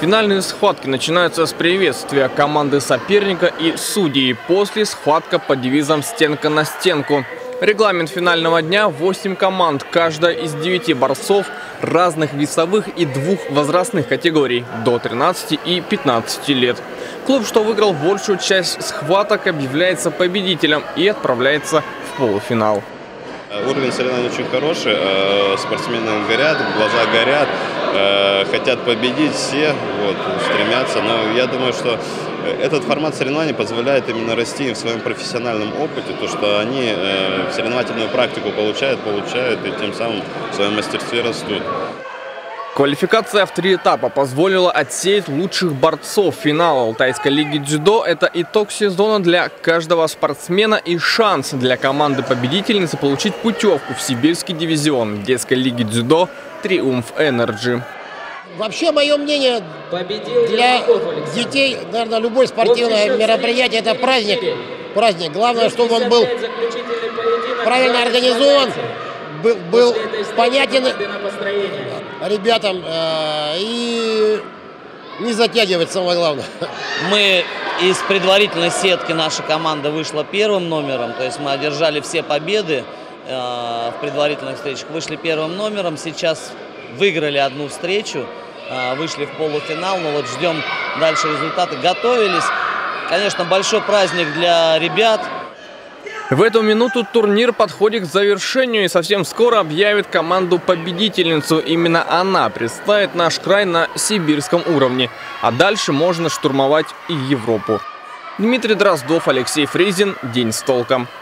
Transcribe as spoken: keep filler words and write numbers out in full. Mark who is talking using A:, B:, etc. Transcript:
A: Финальные схватки начинаются с приветствия команды соперника и судей. После схватка под девизом «Стенка на стенку». Регламент финального дня – восемь команд. Каждая из девяти борцов разных весовых и двух возрастных категорий – до тринадцати и пятнадцати лет. Клуб, что выиграл большую часть схваток, объявляется победителем и отправляется в полуфинал.
B: Уровень соревнований очень хороший, спортсмены горят, глаза горят, хотят победить все, вот, стремятся. Но я думаю, что этот формат соревнований позволяет именно расти им в своем профессиональном опыте, то, что они соревновательную практику получают, получают и тем самым в своем мастерстве растут.
A: Квалификация в три этапа позволила отсеять лучших борцов финала Алтайской лиги дзюдо. Это итог сезона для каждого спортсмена и шанс для команды-победительницы получить путевку в сибирский дивизион детской лиги дзюдо «Триумф Энерджи».
C: Вообще, мое мнение, для детей, наверное, любое спортивное мероприятие – это праздник. Праздник. Главное, чтобы он был правильно организован, был, был понятен ребятам э, и не затягивать, самое главное.
D: Мы из предварительной сетки, наша команда вышла первым номером, то есть мы одержали все победы э, в предварительных встречах, вышли первым номером, сейчас выиграли одну встречу, э, вышли в полуфинал, но вот ждем дальше результаты, готовились. Конечно, большой праздник для ребят.
A: В эту минуту турнир подходит к завершению и совсем скоро объявит команду-победительницу. Именно она представит наш край на сибирском уровне. А дальше можно штурмовать и Европу. Дмитрий Дроздов, Алексей Фризин. День с толком.